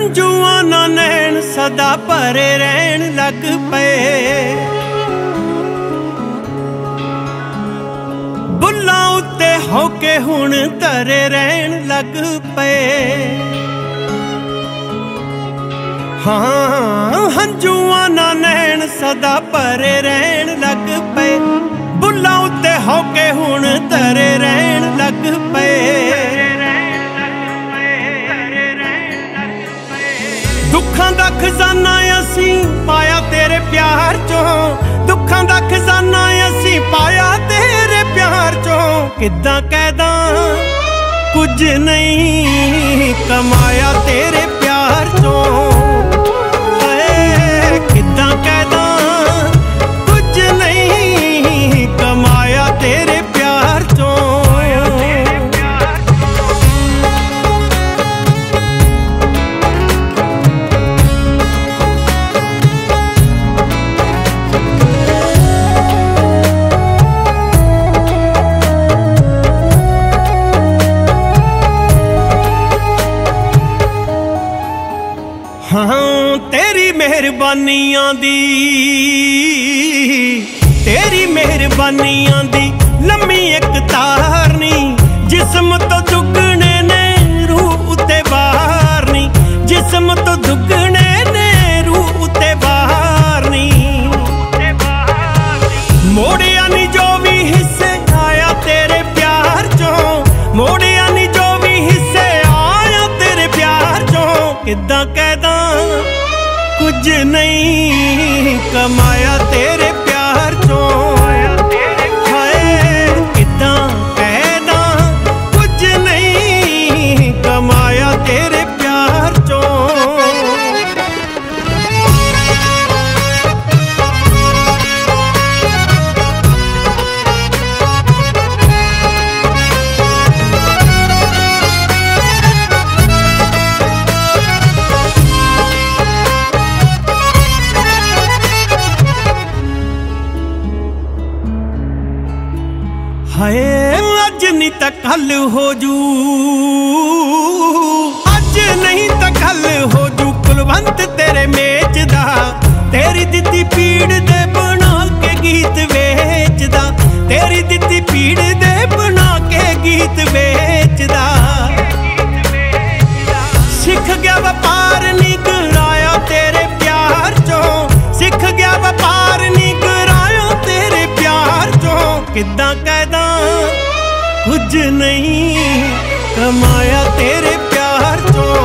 हंजुआं ना नैन सदा भरे रहन लग पे, बुल्लां उत्ते होके हुण धरे रहन लग पे। हाँ हंजुआं ना नैन सदा भरे रहन लग पे, बुल्लां उत्ते होके हुण धरे रहन लग पे। दुखां दा खजाना असीं पाया तेरे प्यार चों, दुखां दा खजाना असीं पाया तेरे प्यार चों। किद्दां कहदा कुछ नहीं कमाया तेरे प्यार चों, किद्दां कहदा कुछ नहीं कमाया तेरे प्यार चों। हाँ तेरी मेहरबानियां दी, तेरी मेहरबानियां दी लम्मी एक तार नी, जिस्म तो दुगने ने रूह उते बाहर नी, जिस्म तो दुगने ने रूह उते बाहर नी। मोड़िया नी जो भी हिस्से आया तेरे प्यार चों, मोड़िया नी जो भी हिस्से आया तेरे प्यार चों। किद्दां कहदा कुछ नहीं कमाया तेरे प्यार चों, हाय किद्दां कहदा कुछ नहीं कमाया तेरे प्यार चों। हाय अज नहीं तो कल हो जू, अज नहीं तो कल हो जू कुलवंत तेरे मेच दा, तेरी दित्ती पीड़ दे बना के गीत वेचदा, तेरी दित्ती पीड़ दे बना के गीत वेचदा। सिख गया व्यापार नी कराया तेरे प्यार चों, सिख गया व्यापार नी कराया तेरे प्यार चों। किद्दां कहदा कुछ नहीं कमाया तेरे प्यार चों,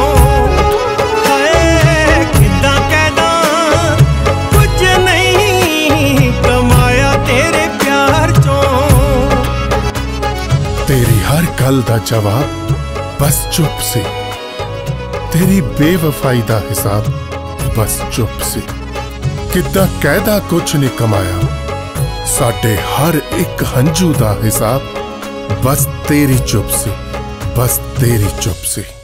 हाय किद्दां कहदा कुछ नहीं कमाया तेरे प्यार चों। तेरी हर गल दा जवाब बस चुप से, तेरी बेवफाई दा हिसाब बस चुप से। किद्दां कहदा कुछ नहीं कमाया, साडे हर एक हंजू दा हिसाब बस तेरी चुप से, बस तेरी चुप से।